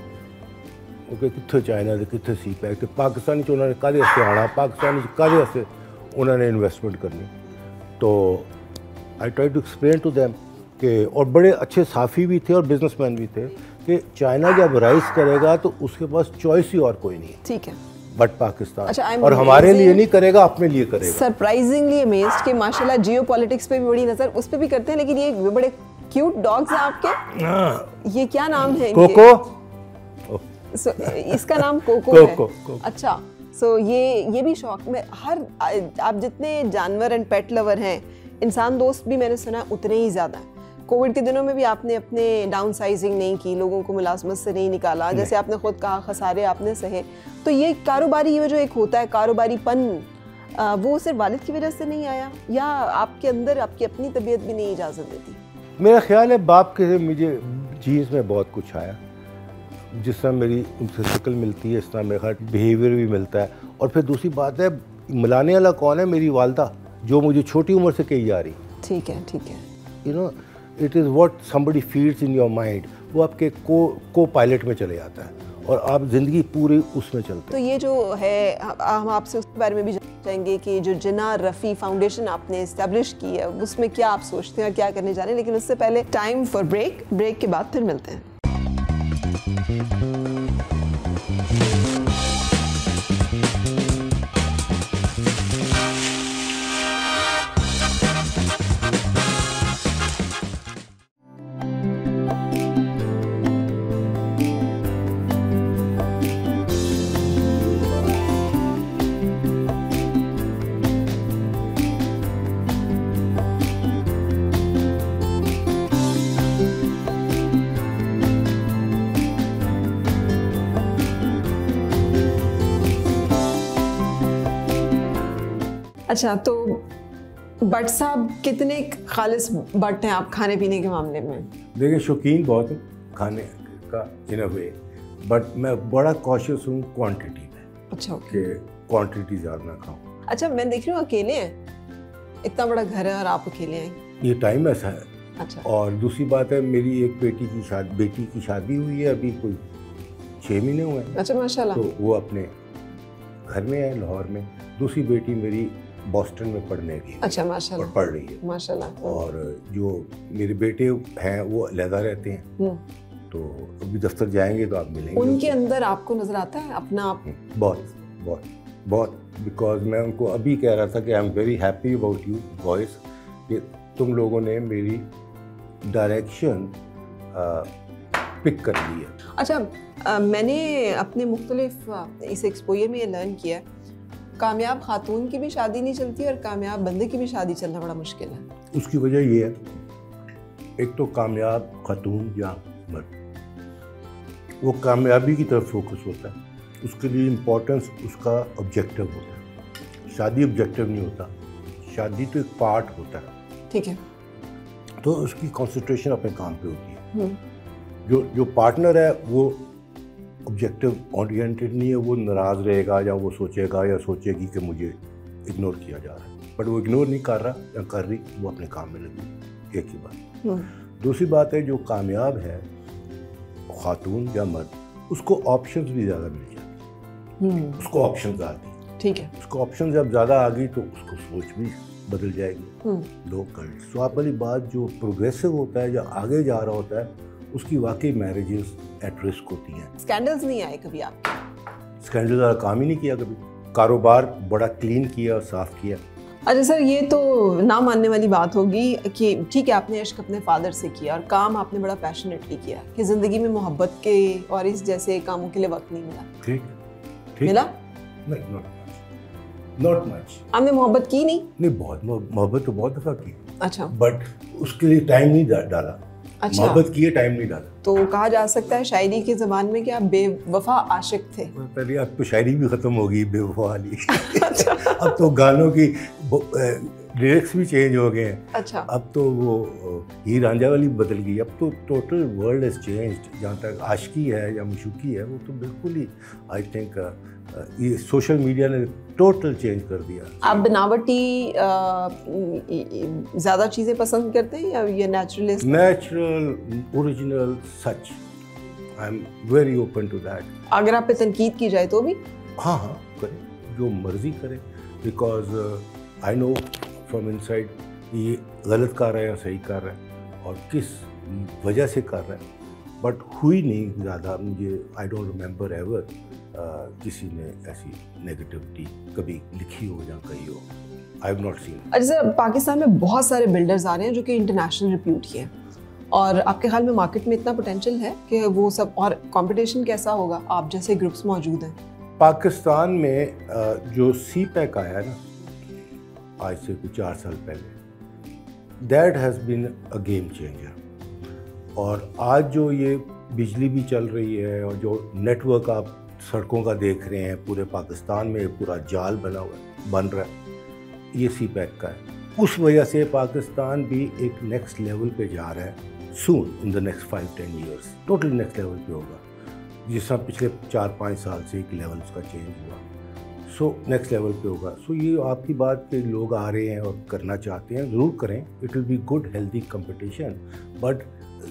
ओके कितने चाइना के कितने सी पैक, तो पाकिस्तान उन्होंने कादे वास्ते आना, पाकिस्तान कादे वास्ते उन्होंने इन्वेस्टमेंट करनी। तो I try to explain to them कि, और बड़े अच्छे साफ़ी भी थे और बिजनेसमैन भी थे, कि चाइना जब राइज करेगा तो उसके पास चॉइस ही और कोई नहीं है। ठीक है। बट पाकिस्तान, अच्छा, और हमारे लिए नहीं करेगा, अपने लिए करेगा। सरप्राइजिंगली अमेज्ड कि माशाल्लाह जियो पॉलिटिक्स पे भी बड़ी नजर उस पे भी करते हैं, लेकिन ये बड़े क्यूट डॉग्स हैं आपके। ये क्या नाम है? कोको। so, इसका नाम कोको, कोको है। अच्छा, सो so, ये ये भी शौक में हर, आप जितने जानवर एंड पेट लवर हैं, इंसान दोस्त भी मैंने सुना उतने ही ज़्यादा हैं। कोविड के दिनों में भी आपने अपने डाउन साइजिंग नहीं की, लोगों को मुलाजमत से नहीं निकाला, नहीं। जैसे आपने खुद कहा खसारे आपने सहे। तो ये कारोबारी, ये जो एक होता है कारोबारीपन, वो सिर्फ वालिद की वजह से नहीं आया, या आपके अंदर आपकी अपनी तबीयत भी नहीं इजाज़त देती? मेरा ख्याल है बाप के मुझे जीन्स में बहुत कुछ आया, जिस तरह मेरी उनसे शक्ल मिलती है इस तरह मेरा बिहेवियर भी मिलता है। और फिर दूसरी बात है, मिलाने वाला कौन है? मेरी वालदा, जो मुझे छोटी उम्र से कही जा रही। ठीक है, ठीक है। You know it is what somebody feeds in your mind, वो आपके को को पायलट में चले जाता है और आप ज़िंदगी पूरी उसमें चलते हैं। तो ये जो है, हम आपसे उसके बारे में भी जानना चाहेंगे कि जो जिन्ना रफ़ी फाउंडेशन आपने इस्टेब्लिश की है, उसमें क्या आप सोचते हैं और क्या करने जा रहे हैं। लेकिन उससे पहले टाइम फॉर ब्रेक, ब्रेक के बाद फिर मिलते हैं। अच्छा, तो भट्ट साहब कितने खालिस भट्ट हैं आप खाने पीने के मामले में? देखिए, शौकीन बहुत हूँ खाने का इन अ वे, बट मैं बड़ा कॉशियस हूँ क्वांटिटी में। अच्छा, कि क्वांटिटी ज़्यादा ना खाऊँ। अच्छा, मैं देख रही हूँ अकेले हैं, इतना बड़ा घर है और आप अकेले हैं। ये टाइम ऐसा है। अच्छा। और दूसरी बात है, मेरी एक बेटी की शादी बेटी की शादी हुई है, अभी कोई छः महीने हुए हैं। अच्छा, माशाल्लाह। तो वो अपने घर में है लाहौर में। दूसरी बेटी मेरी बॉस्टन में पढ़ने गई। अच्छा, माशाल्लाह। और पढ़ रही है, माशाल्लाह। और जो मेरे बेटे हैं वो अलहदा रहते हैं, तो अभी दफ्तर जाएंगे तो आप मिलेंगे। उनके अंदर आपको नजर आता है अपना आप? बहुत बहुत बहुत, बिकॉज मैं उनको अभी कह रहा था कि I am very happy about you boys कि तुम लोगों ने मेरी डायरेक्शन पिक कर ली है। अच्छा, आ, मैंने अपने मुख्तलिफ इस एक्सपोजर में ये लर्न किया है, कामयाब खातून की भी शादी नहीं चलती और कामयाब बंदे की भी शादी चलना बड़ा मुश्किल है। उसकी वजह ये है, एक तो कामयाब खातून या मर्द वो कामयाबी की तरफ फोकस होता है, उसके लिए इम्पोर्टेंस उसका ऑब्जेक्टिव होता है। शादी ऑब्जेक्टिव नहीं होता, शादी तो एक पार्ट होता है, ठीक है। तो उसकी कंसंट्रेशन अपने काम पे होती है। जो जो पार्टनर है वो ऑब्जेक्टिव ओरिएंटेड नहीं है, वो नाराज़ रहेगा या वो सोचेगा या सोचेगी कि मुझे इग्नोर किया जा रहा है, बट वो इग्नोर नहीं कर रहा या कर रही, वो अपने काम में लगी। एक ही बात। दूसरी बात है, जो कामयाब है खातून या मर्द, उसको ऑप्शंस भी ज़्यादा मिल जाती, उसको ऑप्शंस आती, ठीक है। उसको ऑप्शन जब ज़्यादा आ गई तो उसको सोच भी बदल जाएगी। लोग कर स्वाप वाली बात, जो प्रोग्रेसिव होता है या आगे जा रहा होता है, उसकी वाकई मैरिजेस एट रिस्क होती हैं। स्कैंडल्स नहीं आए कभी आपके? स्कैंडल वाला काम ही नहीं किया कभी, कारोबार बड़ा क्लीन किया और साफ किया। अच्छा सर, ये तो ना मानने वाली बात होगी कि ठीक है आपने इश्क अपने फादर से किया और काम आपने बड़ा पैशनेटली किया, कि ज़िंदगी में मोहब्बत के और इस जैसे कामों के लिए वक्त नहीं मिला। ठीक ठीक मिला? नहीं, नॉट मच, नॉट मच। आपने मोहब्बत की नहीं? नहीं, बहुत मोहब्बत तो बहुत दफ़ा की। अच्छा। बट उसके लिए टाइम नहीं डाला। अच्छा। मोहब्बत की टाइम नहीं डाला। तो कहा जा सकता है शायरी के ज़बान में कि आप बेवफा आशिक थे। पहले अब तो शायरी भी ख़त्म हो गई बेवफा वाली। अब तो गानों की लिरिक्स भी चेंज हो गए हैं। अच्छा। अब तो वो हीर रांझा वाली बदल गई। अब तो टोटल वर्ल्ड हैज़ चेंज्ड। जहाँ तक आशिकी है या मशूकी है, वो तो बिल्कुल ही आई थिंक ये सोशल मीडिया ने टोटल चेंज कर दिया। आप बनावटी ज़्यादा चीज़ें पसंद करते हैं या ये नेचुरलिस्ट? नेचुरल, ओरिजिनल, सच। I am very open to that. अगर आप पे तनकीद की जाए तो भी? हाँ हाँ करें, जो मर्जी करें, because I know from inside ये गलत कर रहा है या सही कर रहा है और किस वजह से कर रहा है, बट हुई नहीं ज़्यादा। मुझे आई डोंट रिमेंबर एवर किसी ने ऐसी नेगेटिविटी कभी लिखी हो या कही हो। I have not seen. अच्छा सर, पाकिस्तान में बहुत सारे बिल्डर्स आ रहे हैं जो कि इंटरनेशनल रिप्यूट के हैं, और आपके ख्याल में मार्केट में इतना पोटेंशियल है कि वो सब, और कंपटीशन कैसा होगा? आप जैसे ग्रुप्स मौजूद हैं पाकिस्तान में। जो सी पैक आया ना आज से कुछ चार साल पहले, that has been a game changer. और आज जो ये बिजली भी चल रही है और जो नेटवर्क आप सड़कों का देख रहे हैं पूरे पाकिस्तान में, पूरा जाल बना हुआ है, बन रहा है, ये सी पैक का है। उस वजह से पाकिस्तान भी एक नेक्स्ट लेवल पे जा रहा है soon, in the next five ten years total next level पे होगा, जिस तरह पिछले चार पाँच साल से एक लेवल उसका चेंज हुआ। सो नेक्स्ट लेवल पे होगा। सो so, ये आपकी बात के लोग आ रहे हैं और करना चाहते हैं, ज़रूर करें। It will be good healthy competition, but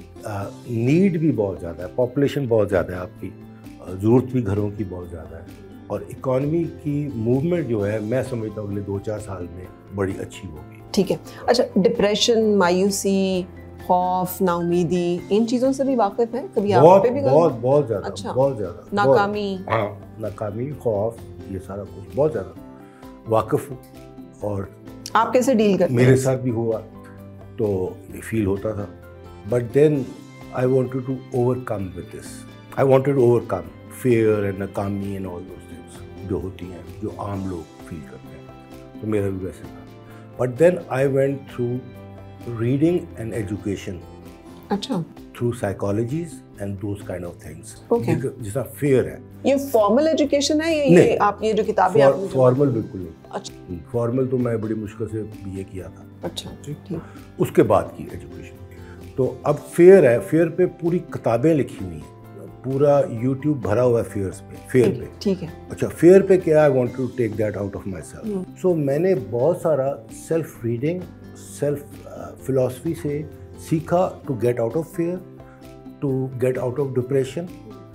need भी बहुत ज़्यादा है, पॉपुलेशन बहुत ज़्यादा है, आपकी ज़रूरत भी घरों की बहुत ज़्यादा है, और इकॉनमी की मूवमेंट जो है मैं समझता हूँ अगले दो चार साल में बड़ी अच्छी होगी। ठीक है। अच्छा, डिप्रेशन, मायूसी, खौफ, नाउमीदी, इन चीज़ों से भी वाकिफ हैं कभी? आप बहुत पे भी बहुत बहुत ज़्यादा। अच्छा। बहुत ज़्यादा नाकामी। हाँ, नाकामी, खौफ, ये सारा कुछ बहुत ज़्यादा वाकिफ हूँ। और आप कैसे डील करते हैं? मेरे साथ भी हुआ तो ये फील होता था, but then I wanted to overcome with this. I wanted to overcome fear and नाकामी एंड ऑल दोस थिंग्स जो होती हैं, जो आम लोग फील करते हैं। तो मेरा भी वैसे था, but then I went through reading and education. अच्छा। Through psychologies and those kind of things. Okay. जिसका फेयर है। ये फॉर्मल एजुकेशन है या ये आप ये जो किताबें आपने? फॉर्मल बिल्कुल नहीं। अच्छा। फॉर्मल तो मैं बड़ी मुश्किल से बीए किया था। अच्छा, ठीक। उसके बाद की एजुकेशन। तो अब फेयर है, फेयर पे पूरी किताबें लिखी हुई हैं, पूरा यूट्यूब भरा हुआ है फेयर्स पे, फेयर पे। ठीक है। अच्छा, फेयर पे क्या, I want to take that out of my self. So मैंने बहुत सारा सेल्फ रीडिंग, सेल्फ फिलॉसफी से सीखा to get out of fear, to get out of depression.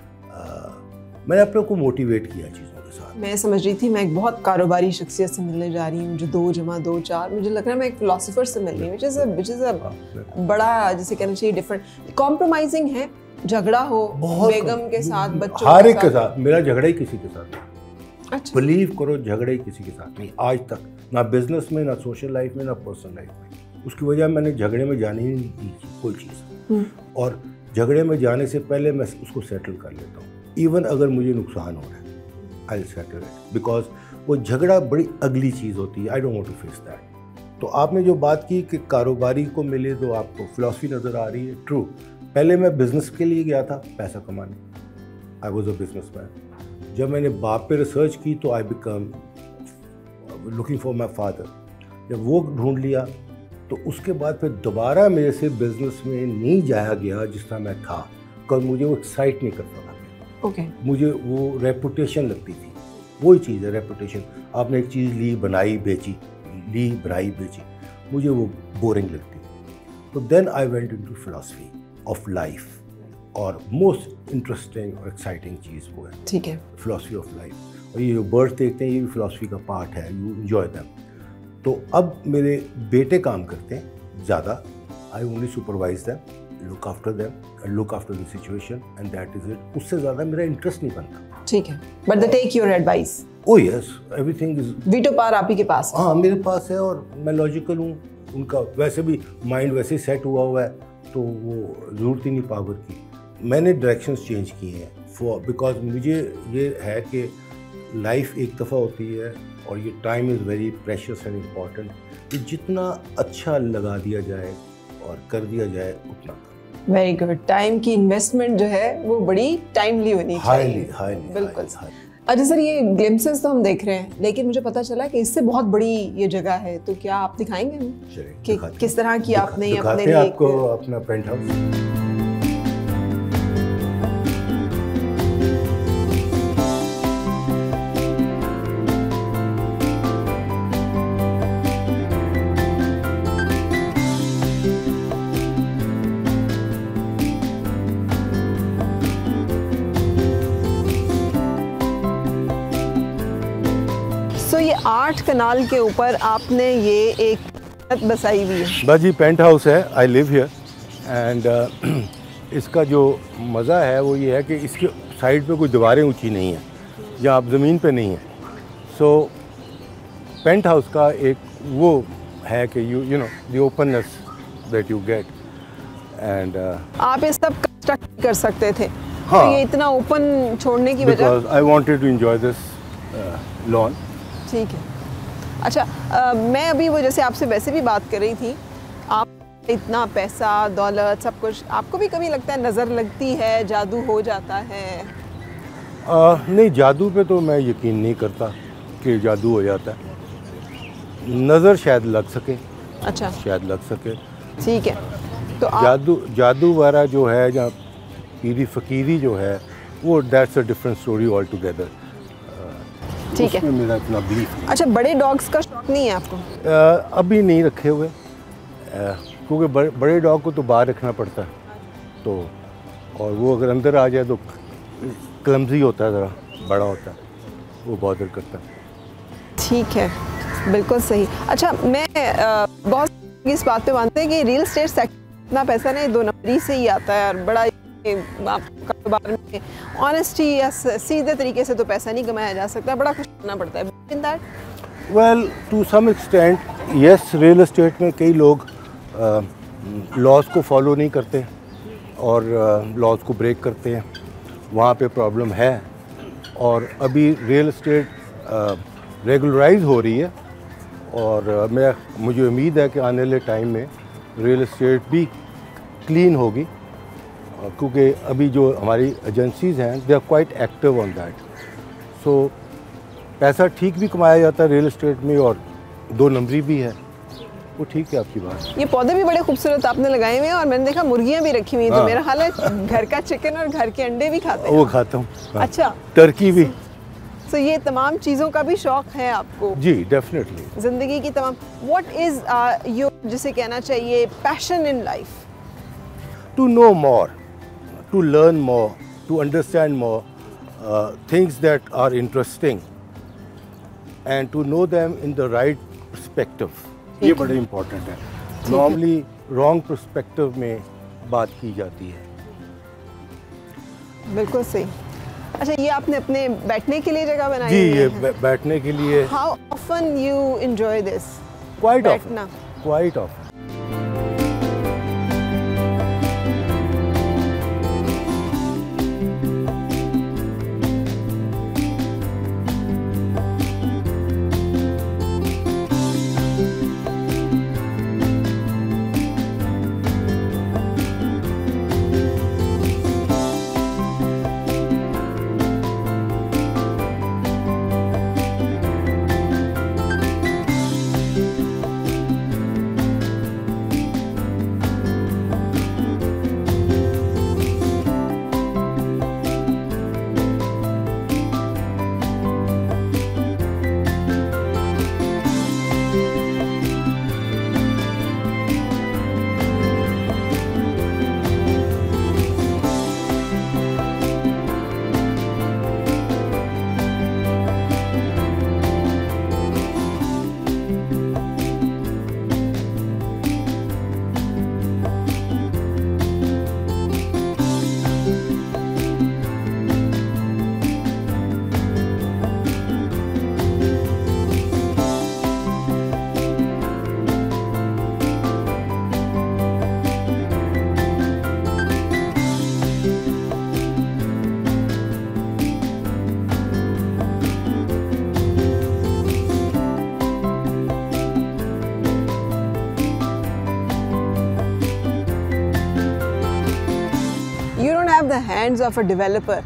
मैंने अपने को मोटिवेट किया चीज़ों के साथ। मैं समझ रही थी मैं एक बहुत कारोबारी शख्सियत से मिलने जा रही हूँ जो दो जमा दो चार, मुझे लग रहा है मैं एक फिलोसोफर से मिल रही हूँ, which is which is a बड़ा, जिसे कहना चाहिए डिफरेंट। कॉम्प्रोमाइजिंग है, झगड़ा हो बेगम के साथ, बच्चों हर एक के साथ। मेरा झगड़ा ही किसी के साथ। अच्छा। बिलीव करो, झगड़े किसी के साथ नहीं आज तक, ना बिजनेस में, ना सोशल लाइफ में, ना पर्सनल लाइफ में। उसकी वजह मैंने झगड़े में जाने ही नहीं दी कोई चीज़, और झगड़े में जाने से पहले मैं उसको सेटल कर लेता हूँ। इवन अगर मुझे नुकसान हो रहा है, I will settle it, because वो झगड़ा बड़ी अगली चीज़ होती है। I don't want to face that. तो आपने जो बात की कि कारोबारी को मिले तो आपको फिलॉसफी नज़र आ रही है, ट्रू। पहले मैं बिजनेस के लिए गया था, पैसा कमाने, I was a business man. जब मैंने बाप पे रिसर्च की तो I become looking for my father. जब वो ढूंढ लिया तो उसके बाद फिर दोबारा मेरे से बिजनेस में नहीं जाया गया जिस तरह मैं था, बिकॉज मुझे वो एक्साइट नहीं करता था। Okay okay. मुझे वो रेपुटेशन लगती थी। वही चीज़ है रेपुटेशन। आपने एक चीज़ ली, बनाई, बेची, ली, बनाई, बेची, मुझे वो बोरिंग लगती। तो then I went into philosophy of life, और मोस्ट इंटरेस्टिंग और एक्साइटिंग चीज़ वो है, ठीक है, फिलॉसफी ऑफ लाइफ। और ये जो बर्ड्स देखते हैं ये भी फिलॉसफी का पार्ट है, यू एंजॉय दैम। तो अब मेरे बेटे काम करते हैं ज़्यादा, I only supervise them, look after them, look after the situation, and that is it. उससे ज़्यादा मेरा इंटरेस्ट नहीं बनता। ठीक है, but they take your advice. Oh yes, everything is veto power आप ही के पास है। हाँ, मेरे पास है, और मैं लॉजिकल हूँ। उनका वैसे भी माइंड वैसे ही सेट हुआ हुआ है, तो वो ज़रूरत ही नहीं पावर की। मैंने डायरेक्शंस चेंज किए हैं फॉर, बिकॉज मुझे ये है कि लाइफ एक दफ़ा होती है, और ये time is very precious and important. कि जितना अच्छा लगा दिया जाए और कर दिया जाए उतना। Very good. टाइम की इन्वेस्टमेंट जो है वो बड़ी टाइमली होनी चाहिए। हाईली हाईली बिल्कुल। अच्छा सर, ये ग्लिम्पसेस तो हम देख रहे हैं, लेकिन मुझे पता चला कि इससे बहुत बड़ी ये जगह है, तो क्या आप दिखाएंगे हमें कि किस तरह की आपने अपने लिए आपको अपना पेंट हाउस? तो ये आठ कनाल के ऊपर आपने ये एक छत बसाई हुई है। बस जी, पेंट हाउस है, आई लिव हियर, एंड इसका जो मज़ा है वो ये है कि इसके साइड पे कोई दीवारें ऊंची नहीं हैं, या आप ज़मीन पे नहीं हैं। सो पेंट हाउस का एक वो है कि you you know the openness that you get, and आप ये सब कंस्ट्रक्ट कर सकते थे। हाँ, तो ये इतना ओपन छोड़ने की वजह? Because I wanted to enjoy this lawn. ठीक है। अच्छा, आ, मैं अभी वो जैसे आपसे वैसे भी बात कर रही थी, आप इतना पैसा, दौलत, सब कुछ, आपको भी कभी लगता है नज़र लगती है, जादू हो जाता है? आ, नहीं, जादू पे तो मैं यकीन नहीं करता कि जादू हो जाता है। नज़र शायद लग सके। अच्छा, शायद लग सके। ठीक है। तो आप... जादू जादू वाला जो है, या पीरी फकीरी जो है, वो that's a different story all together. ठीक है, मेरा इतना बिलीफ नहीं। अच्छा, बड़े डॉग्स का शौक नहीं है आपको? आ, अभी नहीं रखे हुए, क्योंकि बड़े, बड़े डॉग को तो बाहर रखना पड़ता है, तो और वो अगर अंदर आ जाए तो क्लमजी होता है, ज़रा बड़ा होता है, वो बॉदर करता है। ठीक है, बिल्कुल सही। अच्छा, मैं आ, बहुत इस बात पे मानते हैं कि रियल एस्टेट सेक्टर इतना पैसा नहीं, दो नंबरी से ही आता है, और बड़ा कारोबार में ऑनेस्टी या सीधे तरीके से तो पैसा नहीं कमाया जा सकता, बड़ा कुछ करना पड़ता है। In that, well, to some extent yes, real estate में कई लोग लॉज को फॉलो नहीं करते और लॉज को ब्रेक करते हैं, वहाँ पे प्रॉब्लम है। और अभी रियल एस्टेट रेगुलराइज हो रही है, और uh, मैं मुझे उम्मीद है कि आने वाले टाइम में रियल एस्टेट भी क्लीन होगी, क्योंकि अभी जो हमारी एजेंसीज़ हैं they are quite active on that. So पैसा ठीक भी कमाया जाता है रियल एस्टेट में, और दो नंबरी भी है, वो ठीक है आपकी बात। ये पौधे भी बड़े खूबसूरत आपने लगाए हुए हैं, और मैंने देखा मुर्गियाँ भी रखी हुई हैं। हाँ। तो मेरा हाल है घर का चिकन और घर के अंडे भी खाते हैं? वो खाता हूँ। हाँ। अच्छा, टर्की भी। सो so, ये तमाम चीज़ों का भी शौक है आपको? जी, डेफिनेटली। ज़िंदगी की तमाम, व्हाट इज़ योर, जिसे कहना चाहिए, passion in life? To know more, to learn more, to understand more uh, things that are interesting, and to know them in the right perspective. ये बड़े important है। Normally wrong perspective में बात की जाती है। बिल्कुल सही। अच्छा, ये आपने अपने बैठने के लिए जगह बनाई जी, है? ये बैठने के लिए। How often you enjoy this? Quite often, quite often. the hands of a developer.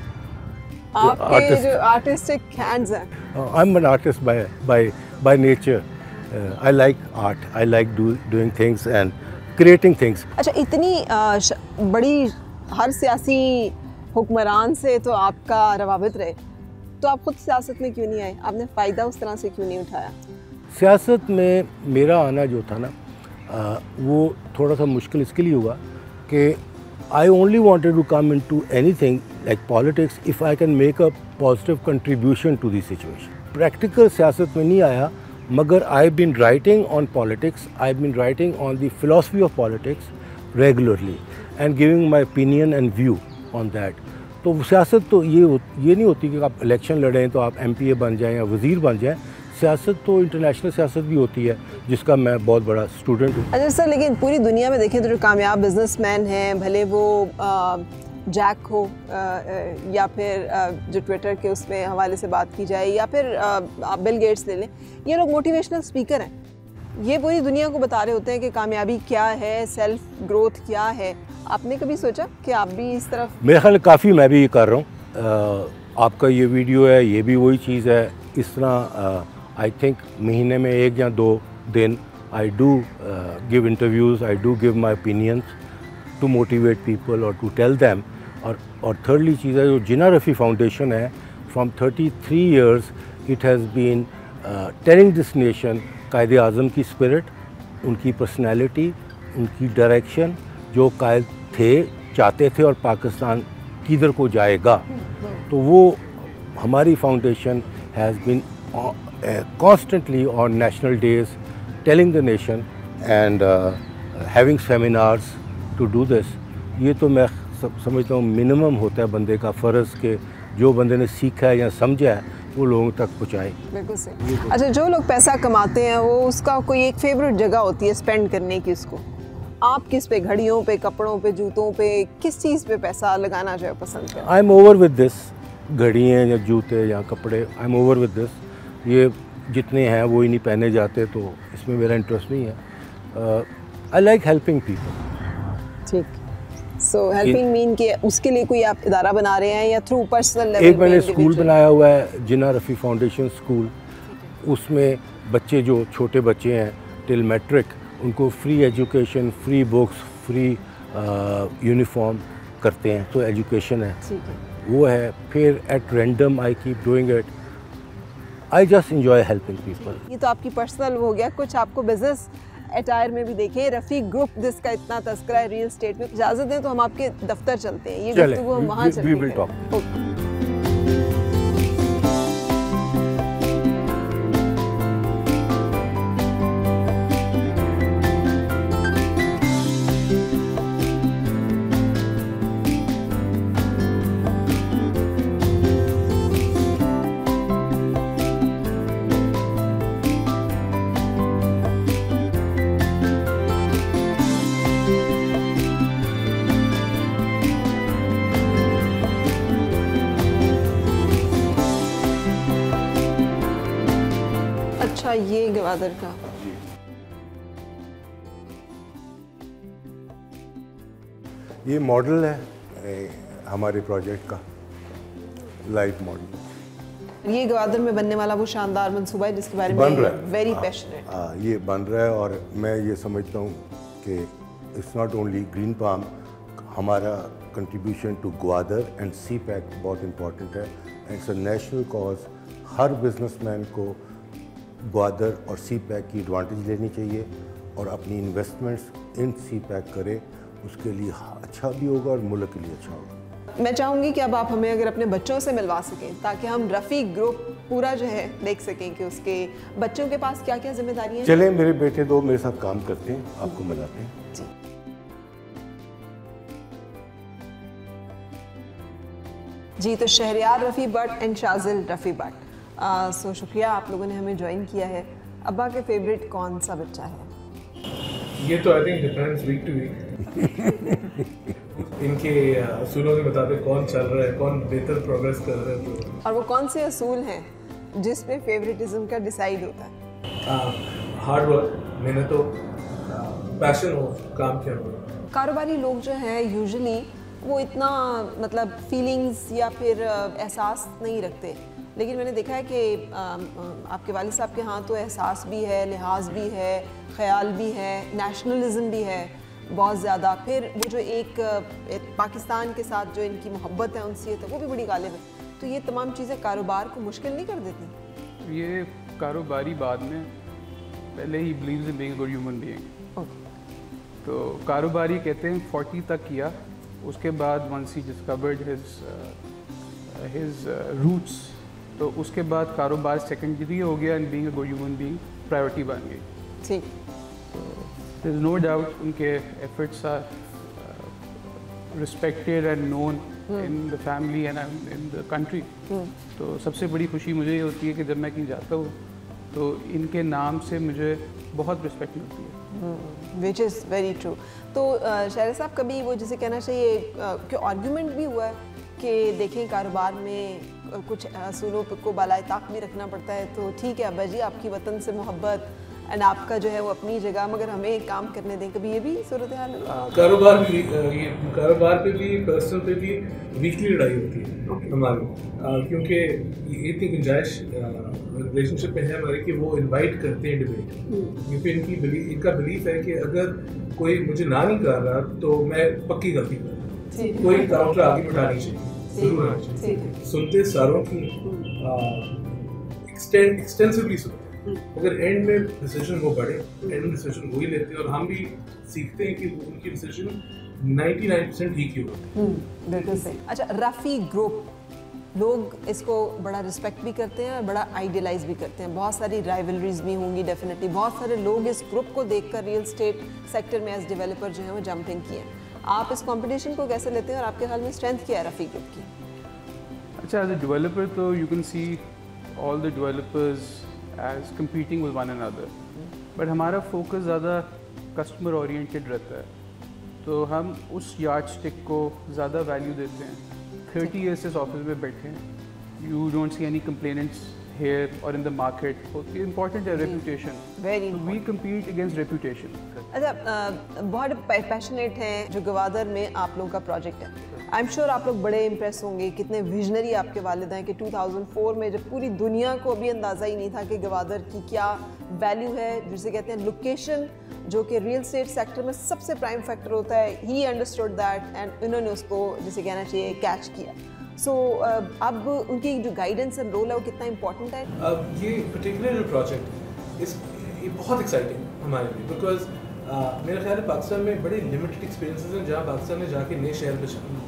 आपके जो artistic hands हैं. I'm an artist by by by nature. Uh, I like art. I like do, doing things and creating things. अच्छा, इतनी uh, बड़ी हर सियासी हुक्मरान से तो आपका रवाबित रहे, तो आप खुद सियासत में क्यों नहीं आए? आपने फ़ायदा उस तरह से क्यों नहीं उठाया? सियासत में मेरा आना जो था ना आ, वो थोड़ा सा मुश्किल इसके लिए हुआ कि I only wanted to come into anything like politics if I can make a positive contribution to the situation. Practical सियासत में नहीं आया, मगर I've been writing on politics, I've been writing on the philosophy of politics regularly and giving my opinion and view on that. तो सियासत तो ये ये नहीं होती कि आप इलेक्शन लड़ें तो आप एम पी ए बन जाएं या वज़ीर बन जाएं. सियासत तो इंटरनेशनल सियासत भी होती है जिसका मैं बहुत बड़ा स्टूडेंट हूँ. अच्छा सर, लेकिन पूरी दुनिया में देखें तो जो कामयाब बिजनेसमैन हैं, भले वो आ, जैक हो आ, या फिर आ, जो ट्विटर के उसमें हवाले से बात की जाए, या फिर आ, आप बिल गेट्स ले लें, ये लोग मोटिवेशनल स्पीकर हैं. ये पूरी दुनिया को बता रहे होते हैं कि कामयाबी क्या है, सेल्फ ग्रोथ क्या है. आपने कभी सोचा कि आप भी इस तरफ? मेरे ख्याल काफ़ी मैं भी ये कर रहा हूँ. आपका ये वीडियो है, ये भी वही चीज़ है. इस तरह आई थिंक महीने में एक या दो दिन I do give interviews, I do give my opinions to motivate people और टू टेल दैम. और और थर्डली चीज़ है जो जिना रफ़ी फाउंडेशन है, from thirty three years it has been telling this nation Quaid-e Azam की स्पिरिट, उनकी पर्सनैलिटी, उनकी डायरेक्शन, जो कायद थे, चाहते थे और पाकिस्तान किधर को जाएगा. तो वो हमारी foundation has been constantly on national days telling the nation and uh, having seminars to do this. ये तो मैं समझता हूँ मिनिमम होता है बंदे का फ़र्ज़ के जो बंदे ने सीखा है या समझा है वो लोगों तक पहुँचाए. बिल्कुल सही. अच्छा, जो लोग पैसा कमाते हैं वो उसका कोई एक फेवरेट जगह होती है स्पेंड करने की. उसको आप किस पे, घड़ियों पे, कपड़ों पे, जूतों पे, किस चीज़ पे पैसा लगाना जो है पसंद करें? I am over with this. घड़ियाँ या जूते या कपड़े, I am over with this. ये जितने हैं वो ही नहीं पहने जाते, तो इसमें मेरा इंटरेस्ट नहीं है. I like helping people. ठीक. सो हेल्पिंग मीन कि उसके लिए कोई आप इदारा बना रहे हैं या थ्रू पर्सनल लेवल? एक मैंने स्कूल बनाया हुआ है, जिना रफ़ी फाउंडेशन स्कूल. उसमें बच्चे जो छोटे बच्चे हैं टिल मैट्रिक, उनको free education, free books, free uniform करते हैं. तो एजुकेशन है, वो है. फिर at random I keep doing it. I just enjoy helping people. ये तो आपकी पर्सनल हो गया. कुछ आपको बिजनेस अटायर में भी देखें. रफ़ीक ग्रुप जिसका इतना तस्करा है रियल एस्टेट में. इजाज़त दें तो हम आपके दफ्तर चलते हैं. ये गुफ्तगू हम वहाँ चलेंगे. अच्छा, ये गवादर का। ये मॉडल है ए, हमारे प्रोजेक्ट का लाइव मॉडल। ये गवादर में बनने वाला वो शानदार मंसूबा है जिसके बारे बन में रहा है, वेरी पैशनेट। हाँ, ये बन रहा है और मैं ये समझता हूँ कि it's not only green palm, हमारा contribution to Gwadar and CPEC बहुत इम्पोर्टेंट है। It's a national cause. हर बिजनेसमैन को ग्वादर और सी पैक की एडवांटेज लेनी चाहिए और अपनी इन्वेस्टमेंट्स इन सी पैक करे, उसके लिए अच्छा भी होगा और मुल्क के लिए अच्छा होगा। मैं चाहूँगी कि अब आप हमें अगर अपने बच्चों से मिलवा सकें ताकि हम रफ़ी ग्रुप पूरा जो है देख सकें कि उसके बच्चों के पास क्या क्या जिम्मेदारियाँ हैं। चलें, मेरे बेटे दो मेरे साथ काम करते हैं, आपको मिलाते हैं। जी। जी, तो शहरयार रफ़ी भट्ट एंड शाजिल रफ़ी भट्ट, सो शुक्रिया आप लोगों ने हमें ज्वाइन किया है। अब्बा के फेवरेट कौन सा बच्चा है? ये तो I think depends week to week इनके असूलों के मुताबिक कौन चल रहा है, कौन बेहतर प्रोग्रेस कर रहा है। तो और वो कौन से असूल हैं जिस पे फेवरेटिज्म का डिसाइड होता है? हार्ड वर्क, मेहनत हो, पैशन हो काम के अंदर। कारोबारी लोग जो हैं यूजुअली वो इतना मतलब फीलिंग्स या फिर एहसास नहीं रखते, लेकिन मैंने देखा है कि आपके वालिद साहब के यहाँ तो एहसास भी है, लिहाज भी है, ख्याल भी है, नेशनलिज्म भी है बहुत ज़्यादा। फिर वो जो एक, एक पाकिस्तान के साथ जो इनकी मोहब्बत है, उनसे है, वो भी बड़ी गालिब है। तो ये तमाम चीज़ें कारोबार को मुश्किल नहीं कर देती? ये कारोबारी बाद में पहले ही believes in being a good human being. तो कारोबारी कहते हैं फोर्टी तक किया, उसके बाद वंस ही डिस्कवर्ड हिज हिज रूट्स, तो उसके बाद कारोबार सेकेंडरी हो गया and being a good human being priority बन गई। ठीक। There is no doubt उनके efforts are uh, respected and known hmm. in the family and in the country. hmm. तो सबसे बड़ी खुशी मुझे ये होती है कि जब मैं कहीं जाता हूँ तो इनके नाम से मुझे बहुत रिस्पेक्ट मिलती है। Which is very true. तो शायर साहब, कभी वो जिसे कहना चाहिए कि आर्ग्यूमेंट भी हुआ है कि देखें कारोबार में कुछ असूलों को बालाए ताक भी रखना पड़ता है, तो ठीक है अब्बा जी आपकी वतन से मोहब्बत एंड आपका जो है वो अपनी जगह, मगर हमें काम करने दें, कभी ये भी सूरत हाल है? कारोबार भी ये कारोबार पे भी पर्सनल पे भी वीकली लड़ाई होती है okay. हमारी, क्योंकि इतनी गुंजाइश रिलेशनशिप में है हमारे कि वो इनवाइट करते हैं डिबेट, क्योंकि इनकी बिलीफ इनका बिलीफ है कि अगर कोई मुझे ना नहीं कर रहा तो मैं पक्की गलती कर रहा हूँ, कोई काउंटर आगे बढ़ानी चाहिए, जरूर आना चाहिए। सुनते सारों की एक्सटेंसिवली सुनते, अगर एंड में डिसीजन वो बढ़े, एंड डिसीजन वही लेते हैं और हम भी सीखते हैं कि उनकी डिसीजन निन्यानवे परसेंट ठीक ही होती है। बिल्कुल सही। अच्छा, रफ़ी ग्रुप लोग इसको बड़ा रिस्पेक्ट भी करते हैं और बड़ा आइडियलाइज भी करते हैं, बहुत सारी राइवलरीज भी होंगी डेफिनेटली, बहुत सारे लोग इस ग्रुप को देखकर रियल स्टेट सेक्टर में एज डेवलपर जो है वो जंप इन किए हैं। आप इस कंपटीशन को कैसे लेते हैं और आपके ख्याल में स्ट्रेंथ क्या है रफ़ी ग्रुप की? अच्छा, एज अ डेवलपर तो you can see all the developers as competing with one another, but हमारा फोकस ज़्यादा कस्टमर ओरिएंटेड रहता है, तो हम उस यार्ड स्टिक को ज़्यादा वैल्यू देते हैं। थर्टी ईयर्स इस ऑफिस में बैठे हैं, you don't see any complainants here और इन द मार्केट। इम्पॉर्टेंट है reputation, very we compete against reputation. अच्छा, बहुत पैशनेट हैं जो गवादर में आप लोगों का प्रोजेक्ट है, आई एम श्योर आप लोग बड़े इम्प्रेस होंगे, कितने विजनरी आपके वालिद हैं कि टू थाउजेंड फोर में जब पूरी दुनिया को अभी अंदाज़ा ही नहीं था कि गवादर की क्या वैल्यू है, जिसे कहते हैं लोकेशन, जो कि रियल स्टेट सेक्टर में सबसे प्राइम फैक्टर होता है, ही अंडरस्टूड दैट एंड उन्होंने उसको जिसे कहना चाहिए कैच किया। सो so, uh, अब उनकी जो गाइडेंस एंड रोल है वो कितना इम्पोर्टेंट है? अब ये पर्टिकुलर जो प्रोजेक्ट है इस ये बहुत एक्साइटिंग हमारे लिए, बिकॉज uh, मेरा ख्याल है पाकिस्तान में बड़े लिमिटेड एक्सपीरियंसेस हैं जहाँ पाकिस्तान में जाके नए शहर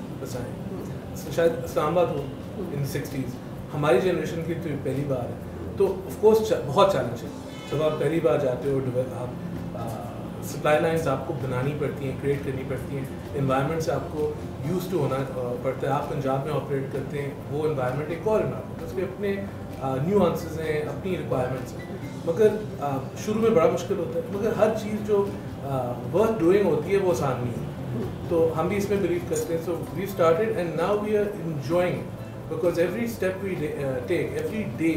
बसाएँ। शायद इस्लामाबाद हो इन सिक्सटीज़, हमारी जनरेशन की तो पहली बार है, तो ऑफकोर्स बहुत चैलेंज है। जब आप पहली बार जाते हो, आप सप्लाई लाइन्स आपको बनानी पड़ती हैं, क्रिएट करनी पड़ती हैं, इन्वायरमेंट से आपको यूज़ टू होना पड़ता है। आप पंजाब में ऑपरेट करते हैं, वो इन्वायरमेंट एक और इन्वायरमेंट है, उसके अपने न्यूआंसेस हैं, अपनी रिक्वायरमेंट्स हैं, मगर शुरू में बड़ा मुश्किल होता है, मगर हर चीज़ जो वर्थ डूइंग होती है वो आसान नहीं है। तो हम भी इसमें बिलीव करते हैं। So we started and now we are enjoying, because every step we take, every day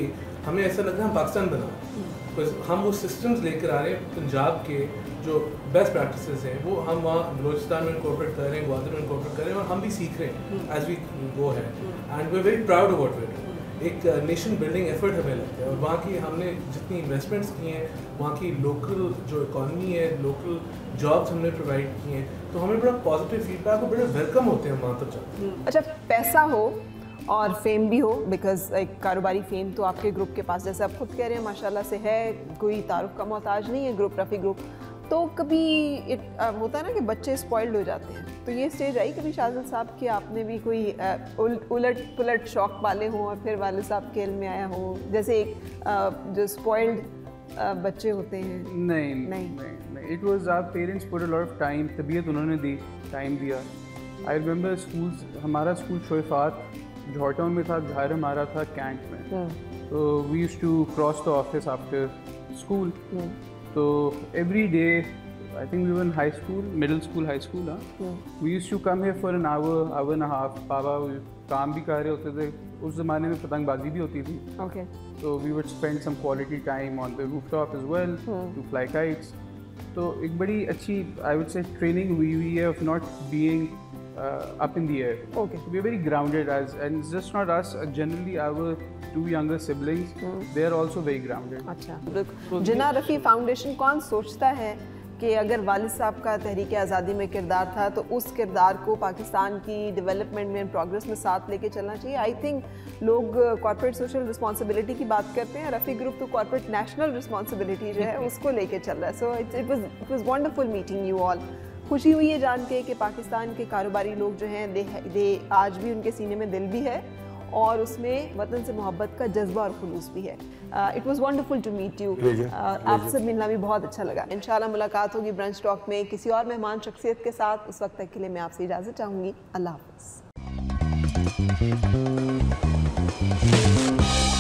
हमें ऐसा लग रहा है हम पाकिस्तान बना, बिकॉज हम वो सिस्टम्स लेकर आ रहे हैं पंजाब के जो बेस्ट प्रैक्टिसेस हैं वो हम वहाँ बलोचिस्तान में इनकॉर्पोरेट कर रहे हैं, ग्वादर में इनकॉर्पोरेट कर रहे हैं और हम भी सीख रहे हैं एज वी गो है and we are very proud of what we do. एक नेशन बिल्डिंग एफर्ट हमें लगता है और वहाँ की हमने जितनी इन्वेस्टमेंट्स की हैं, वहाँ की लोकल जो इकॉनमी है, लोकल जॉब्स हमने प्रोवाइड की हैं, तो हमें बड़ा पॉजिटिव फीडबैक और बड़े वेलकम होते हैं वहाँ तक जाते। अच्छा, पैसा हो और फेम भी हो, बिकॉज एक कारोबारी फेम तो आपके ग्रुप के पास, जैसे आप खुद कह रहे हैं माशाल्लाह से है, कोई तारुफ का मोहताज नहीं है ग्रुप, रफ़ी ग्रुप। तो कभी it, uh, होता है ना कि बच्चे स्पॉइल्ड हो जाते हैं, तो ये स्टेज आई कभी शाहज़ल साहब कि आपने भी कोई uh, उल, उलट पुलट शौक पाले हों और फिर वाले साहब के इल्म में आया हो, जैसे एक uh, जो स्पॉइल्ड uh, बच्चे होते हैं? नहीं नहीं नहीं, it was our parents put a lot of time, तबीयत उन्होंने दी, टाइम दिया। आई रिमेंबर स्कूल्स, हमारा स्कूल शोइफात जॉर्टाउन में था, घर हमारा था कैंट में, तो we used to cross the office after school. तो every day, I think we were in high school, middle school, high school, हाँ, we used to come here for an hour, hour and half. पापा काम भी कर रहे होते थे, उस ज़माने में पतंगबाजी भी होती थी, okay. तो we would spend some quality time on the rooftop as well to fly kites. तो एक बड़ी अच्छी, आई वुड से, ट्रेनिंग हुई हुई है of not being Uh, up in the air. Okay. So we are very grounded as, and it's just not us. Uh, generally, our two younger siblings, mm. they are also very grounded. अच्छा, तो जिन्ना रफ़ी फाउंडेशन कौन सोचता है कि अगर वालिद साहब का तहरीक आज़ादी में किरदार था तो उस किरदार को पाकिस्तान की डेवलपमेंट में, प्रोग्रेस में साथ लेके चलना चाहिए? आई थिंक लोग कॉर्पोरेट सोशल रिस्पॉन्सिबिलिटी की बात करते हैं, रफ़ी ग्रुप तो कॉर्पोरेट नेशनल रिस्पॉन्सिबिलिटी जो है उसको लेके चल रहा है। So it was it was wonderful meeting you all. खुशी हुई है जान के कि पाकिस्तान के कारोबारी लोग जो हैं दे, दे आज भी उनके सीने में दिल भी है और उसमें वतन से मोहब्बत का जज्बा और खुलूस भी है। It was wonderful to meet you, आपसे मिलना भी बहुत अच्छा लगा। इंशाल्लाह मुलाकात होगी ब्रंच टॉक में किसी और मेहमान शख्सियत के साथ। उस वक्त तक के लिए मैं आपसे इजाज़त चाहूँगी। अल्लाह हाफ़िज़।